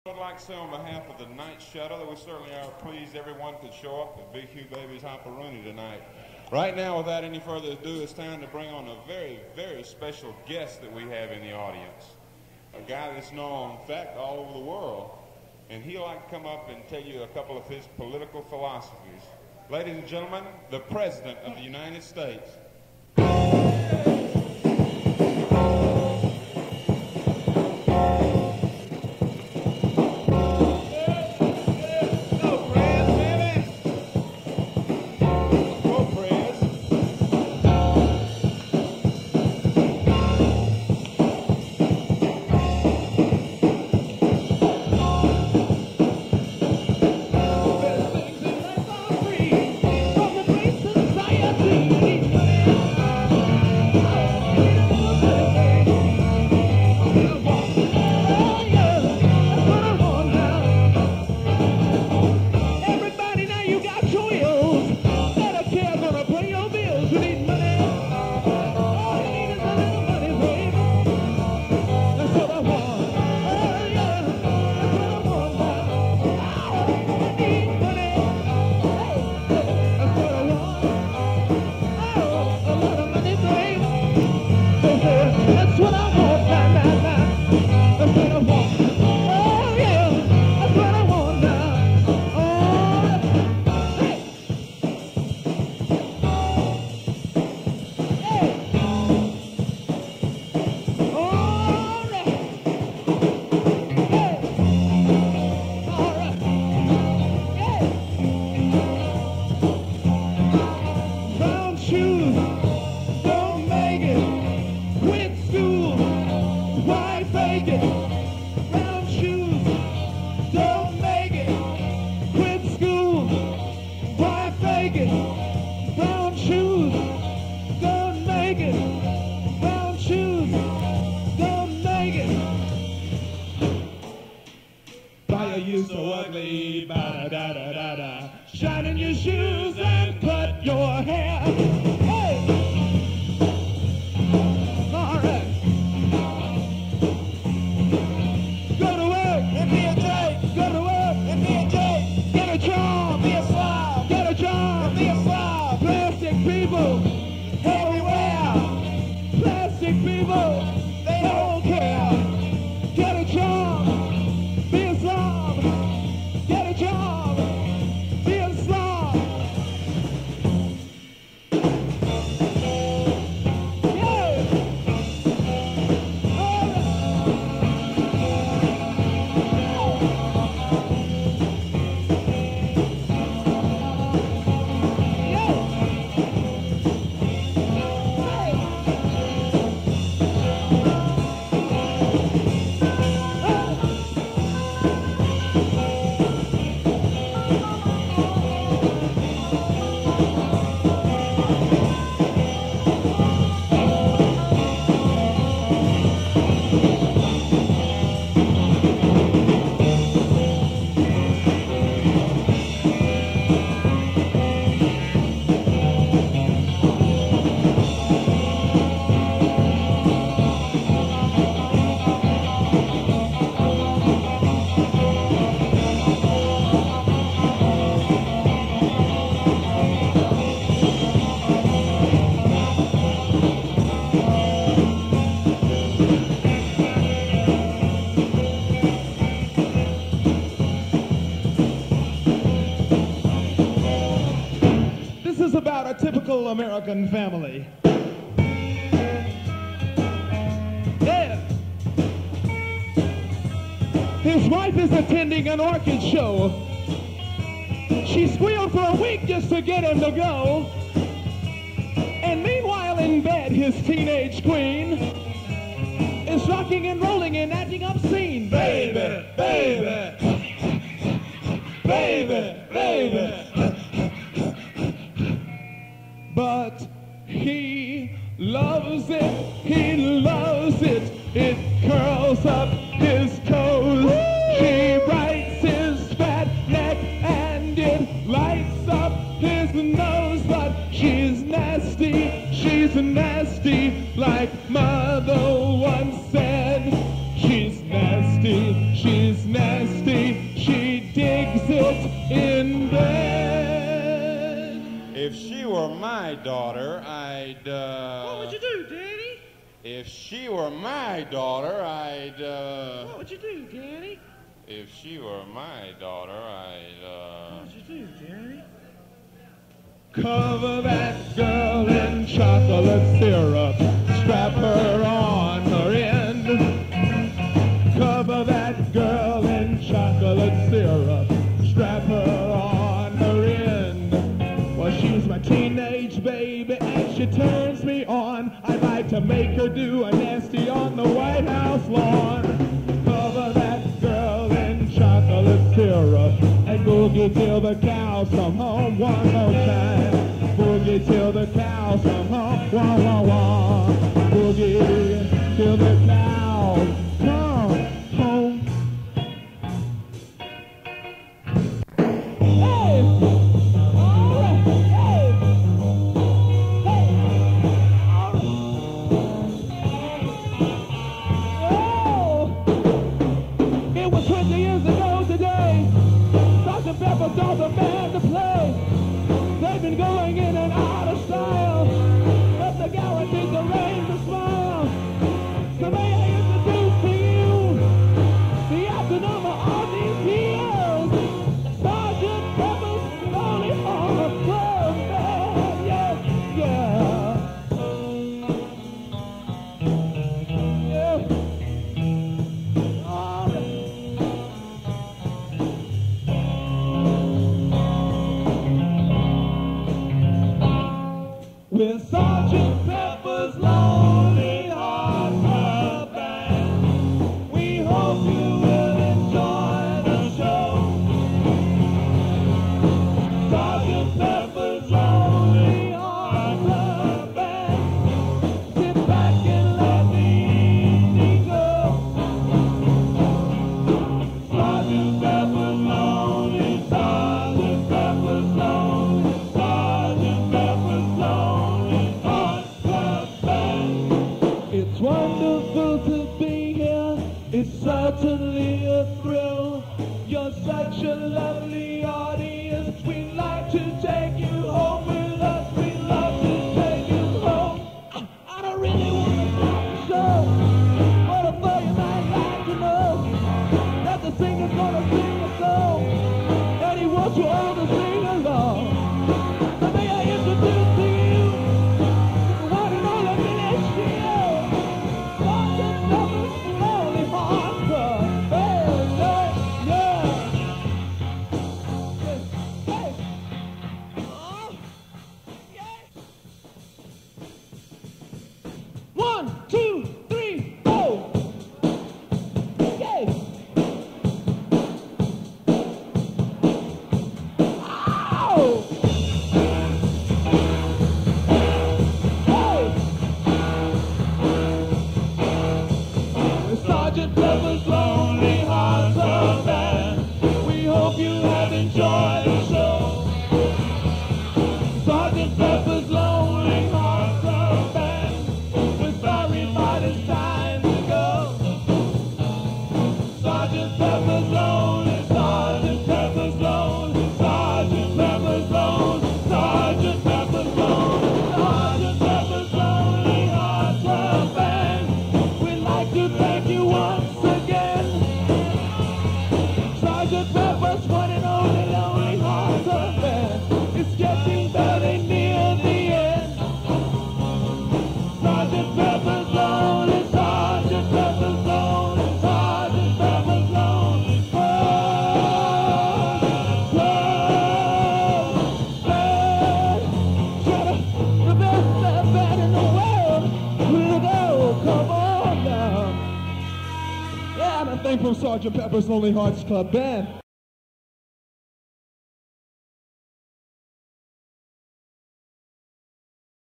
I would like to say on behalf of the Night Shadow that we certainly are pleased everyone could show up at Big Hugh Baby's Roonie tonight. Right now, without any further ado, it's time to bring on a very, very special guest that we have in the audience. A guy that's known, in fact, all over the world. And he'll like to come up and tell you a couple of his political philosophies. Ladies and gentlemen, the President of the United States. American family. Yeah. His wife is attending an orchid show. She squealed for a week just to get him to go. And meanwhile in bed, his teenage queen is rocking and rolling and acting obscene. Baby, baby, baby, baby. But he loves it, it curls up his toes. She bites his fat neck and it lights up his nose. But she's nasty, like Mother once said. She's nasty, she's nasty. nasty. She digs it in bed. If she were my daughter, I'd, What would you do, Daddy? If she were my daughter, I'd, What would you do, Daddy? If she were my daughter, I'd, What would you do, Daddy? Cover that girl in chocolate syrup. Strap her on her end. Cover that girl in chocolate syrup. Strap her on her end. Well, she's my teenage baby and she turns me on. I'd like to make her do a nasty on the White House lawn. Cover that girl in chocolate syrup and boogie till the cows come home one more time. Boogie till the cows come home, wah wah wah. Boogie till the cows come home. Hey! All right, hey! Hey! Oh! It was 20 years ago today. Dr. Pepper saw the band to play. They've been going in and out of style, but the guaranteed the rain to smile. So may I introduce to you the afternoon of all these years, Sergeant Pepper's Lonely Hearts Club Band. Yeah, yeah. Yeah. All right. With Sergeant Pepper's Lonely Hearts Club Band, we hope you will enjoy the show. Sergeant Pepper's Lonely Hearts Club Band, sit back and let the evening go. Sergeant Pepper's Lonely, Sergeant Pepper's Lonely, Sergeant Pepper's Lonely Hearts Club Band. It's wonderful to be here. It's certainly a thrill. You're such a lovely audience. We'd like to take you home with us. We'd love to take you home. I don't really want to stop the show, but I thought you might like to know that the singer's gonna sing a song, and he wants you all to sing along. So may I introduce to you the one and only Ministrio, Sergeant Pepper's Lonely Hearts Club Band. Yeah, yeah. Hey, oh, yeah. 1, 2, 3, go. Yeah. Ow! Hey! Sergeant Pepper's Lonely Hearts Club Band, we hope you have enjoyed the show. Sergeant Pepper's Lonely Hearts Club Band, we're sorry but it's time to go. Sergeant Pepper's Lonely, Sergeant Pepper's Lonely, Sergeant Pepper's Lonely, Sergeant Pepper's Lonely, Sergeant Pepper's Lonely Hearts Club Band. We'd like to thank you once again. Sergeant Pepper's one and only Lonely Hearts Club Band. It's getting very near the end. Sergeant Pepper's Lonely, Sergeant Pepper's Lonely, Sergeant Pepper's Lonely Hearts Club Band. Shut up, the best band in the world. We'll go, come on now. Yeah, and a thing from Sergeant Pepper's Lonely Hearts Club Band.